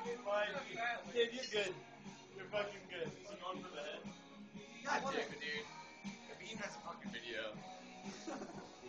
Dude, you're good. You're fucking good. Is he going for the head? God damn it, dude. If he has a fucking video.